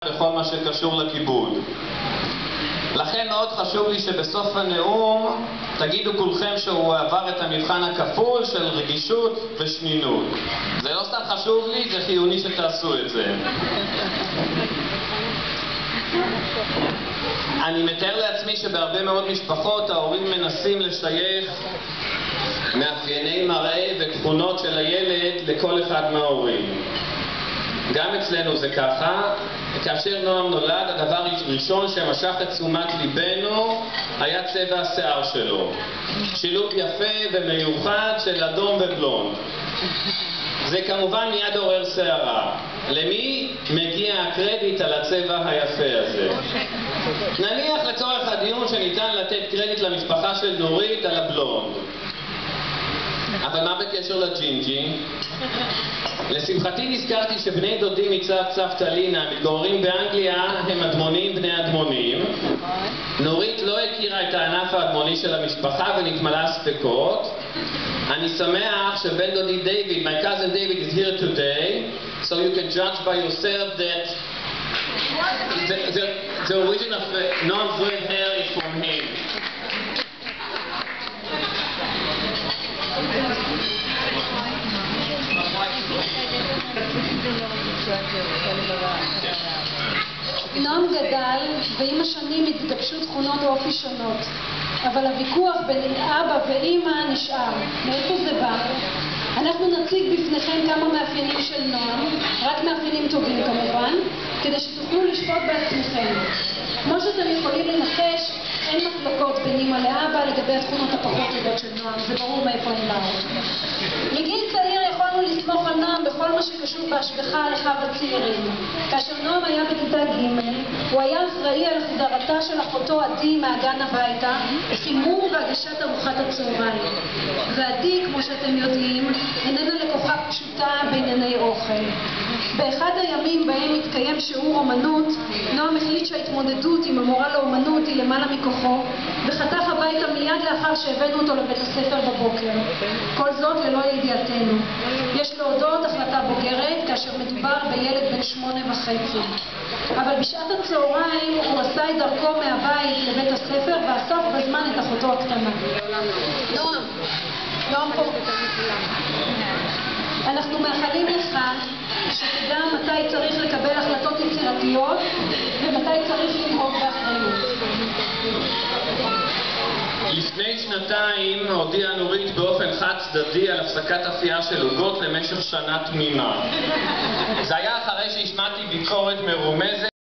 בכל מה שקשור לכיבוד. לכן מאוד חשוב לי שבסוף הנאום תגידו כולכם שהוא עבר את המבחן הכפול של רגישות ושנינות. זה לא סתם חשוב לי, זה חיוני שתעשו את זה. אני מתאר לעצמי שבהרבה מאוד משפחות ההורים מנסים לשייך מאפייני מראה ותכונות של הילד לכל אחד מההורים. גם אצלנו זה ככה. כאשר נועם נולד, הדבר הראשון שמשך את תשומת ליבנו היה צבע השיער שלו. שילוב יפה ומיוחד של אדום ובלונד. זה כמובן מיד עורר שערה. למי מגיע הקרדיט על הצבע היפה הזה? נניח לצורך הדיון שניתן לתת קרדיט למשפחה של נורית על הבלונד. אבל מה בקשר לג'ינג'י? לשמחתי נזכרתי שבני דודים מצד סבתא לינה מתגוררים באנגליה הם אדמונים בני אדמונים. נורית לא הכירה את הענף האדמוני של המשפחה ונתמלה ספקות. אני שמח שבן דודי דיוויד, my cousin David is here today, so you can judge by yourself that the origin of Noam's red hair is from him. נועם גדל ועם השנים התגבשו תכונות אופי שונות, אבל הוויכוח בין אבא ואמא נשאר. מאיפה זה בא? אנחנו נציג בפניכם כמה מאפיינים של נועם, רק מאפיינים טובים כמובן, כדי שתוכלו לשפוט בעצמכם. כמו שאתם יכולים לנחש, אין מחלוקות בין אמא לאבא לגבי התכונות הפחות טובות של נועם, זה ברור מאיפה הם באו. מגיל צעיר יכולנו לסמוך על נועם בכל מה שקשור בהשגחה על אחיו הצעירים. כאשר נועם היה בכיתה ג' הוא היה אחראי על החזרתה של אחותו עדי מהגן הביתה, חימום והגשת ארוחת הצהריים. ועדי, כמו שאתם יודעים, איננה לקוחה פשוטה בענייני אוכל. באחד הימים בהם התקיים שיעור אומנות, נועם החליט שההתמודדות עם המורה לאומנות היא למעלה מכוחו, וחתך הביתה מיד לאחר שהבאנו אותו לבית הספר בבוקר. כל זאת ללא ידיעתנו. יש להודות החלטה בוגרת כאשר מדובר בילד בן 8.5. אבל בשעת הצהריים הוא עשה את דרכו מהבית לבית הספר ואסף בזמן את אחותו הקטנה. נועם פה. אנחנו מאחלים לך שתדע מתי צריך לקבל החלטות יצירתיות ומתי צריך לנהוג באחריות. לפני שנתיים הודיעה נורית באופן חד צדדי על הפסקת אפייה של עוגות למשך שנה תמימה. זה היה אחרי שהשמעתי ביקורת מרומזת